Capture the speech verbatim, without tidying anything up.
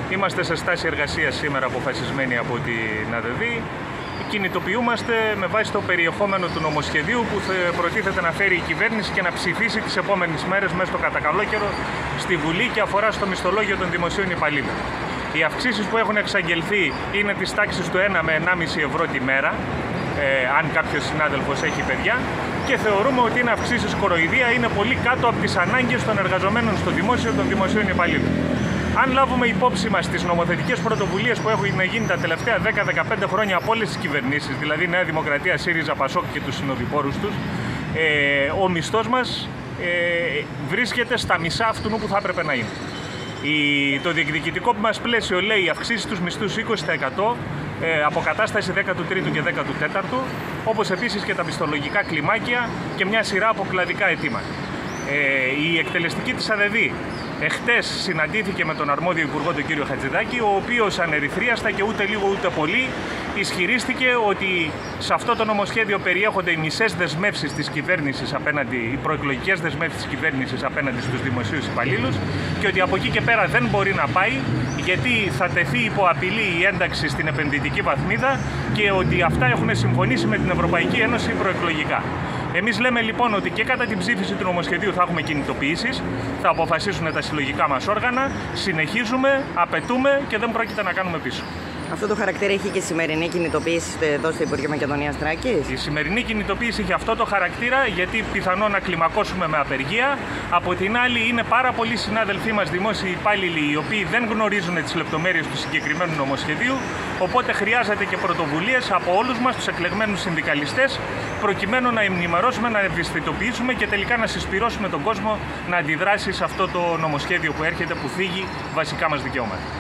Είμαστε σε στάση εργασίας σήμερα αποφασισμένοι από την ΑΔΔ. Κινητοποιούμαστε με βάση το περιεχόμενο του νομοσχεδίου που προτίθεται να φέρει η κυβέρνηση και να ψηφίσει τις επόμενες μέρες μέσα στο κατακαλόκαιρο στη Βουλή και αφορά στο μισθολόγιο των δημοσίων υπαλλήλων. Οι αυξήσεις που έχουν εξαγγελθεί είναι της τάξης του ένα με ενάμιση ευρώ τη μέρα, ε, αν κάποιος συνάδελφος έχει παιδιά, και θεωρούμε ότι είναι αυξήσεις κοροϊδία, είναι πολύ κάτω από τις ανάγκες των εργαζομένων στο δημόσιο των δημοσίων υπαλλήλων. Αν λάβουμε υπόψη μας τις νομοθετικές πρωτοβουλίες που έχουν γίνει τα τελευταία δέκα με δεκαπέντε χρόνια από όλες τις κυβερνήσεις, δηλαδή Νέα Δημοκρατία, ΣΥΡΙΖΑ, ΠΑΣΟΚ και τους συνοδοιπόρους τους, ε, ο μισθός μας ε, βρίσκεται στα μισά αυτού που θα έπρεπε να είναι. Η, το διεκδικητικό που μας πλαίσιο λέει αυξήσει τους μισθούς είκοσι τοις εκατό, ε, αποκατάσταση δέκατου τρίτου και δέκατου τέταρτου, όπως επίσης και τα μισθολογικά κλιμάκια και μια σειρά από κλαδικά αιτήματα. Ε, η εκτελεστική της ΑΔΔ εχτες συναντήθηκε με τον αρμόδιο υπουργό, τον κύριο Χατζηδάκη, ο οποίος ανερυθρίαστα και ούτε λίγο ούτε πολύ ισχυρίστηκε ότι σε αυτό το νομοσχέδιο περιέχονται οι μισές δεσμεύσεις της κυβέρνησης απέναντι, οι προεκλογικές δεσμεύσεις της κυβέρνησης απέναντι στους δημοσίους υπαλλήλους και ότι από εκεί και πέρα δεν μπορεί να πάει γιατί θα τεθεί υπό απειλή η ένταξη στην επενδυτική βαθμίδα και ότι αυτά έχουν συμφωνήσει με την Ευρωπαϊκή Ένωση προεκλογικά. Εμείς λέμε λοιπόν ότι και κατά την ψήφιση του νομοσχεδίου θα έχουμε κινητοποιήσεις, θα αποφασίσουν τα συλλογικά μας όργανα, συνεχίζουμε, απαιτούμε και δεν πρόκειται να κάνουμε πίσω. Αυτό το χαρακτήρα έχει και η σημερινή κινητοποίηση εδώ στο Υπουργείο Μακεδονίας Θράκης. Η σημερινή κινητοποίηση έχει αυτό το χαρακτήρα γιατί πιθανόν να κλιμακώσουμε με απεργία. Από την άλλη, είναι πάρα πολλοί συνάδελφοί μας δημόσιοι υπάλληλοι οι οποίοι δεν γνωρίζουν τις λεπτομέρειες του συγκεκριμένου νομοσχεδίου. Οπότε χρειάζεται και πρωτοβουλίες από όλους μας, τους εκλεγμένους συνδικαλιστές, προκειμένου να ενημερώσουμε, να ευαισθητοποιήσουμε και τελικά να συσπυρώσουμε τον κόσμο να αντιδράσει σε αυτό το νομοσχέδιο που έρχεται, που θίγει βασικά μας δικαιώματα.